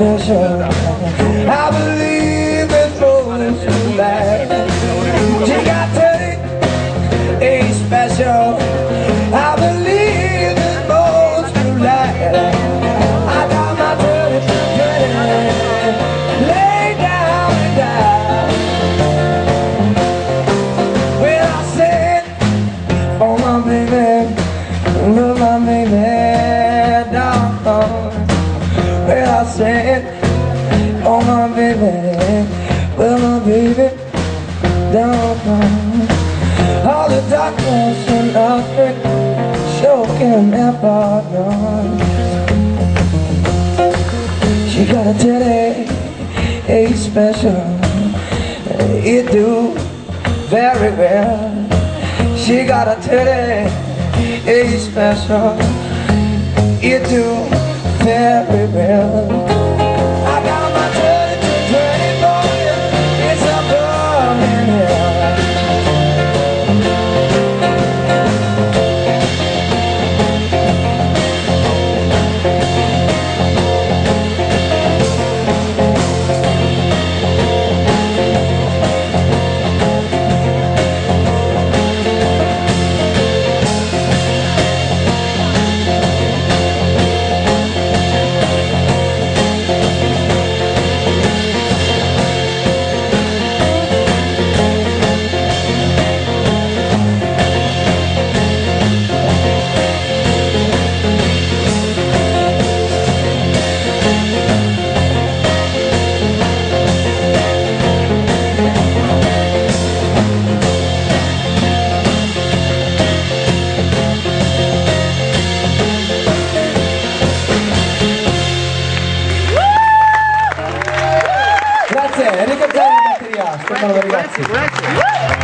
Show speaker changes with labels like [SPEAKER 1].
[SPEAKER 1] special. I believe it's rolling too bad. She got a special. I believe it's most too lad. I got my 30 lay down and die. When I said, oh my baby, love my baby, down. When I said, oh my baby, well my baby, down. All the darkness and nothing choking that partner. She got a teddy, a special. It do very well. She got a teddy, a special. It do very well. I got my 30 for you. It's a burning hell. Grazie, Enrico Zani batteria, ascoltalo ragazzi.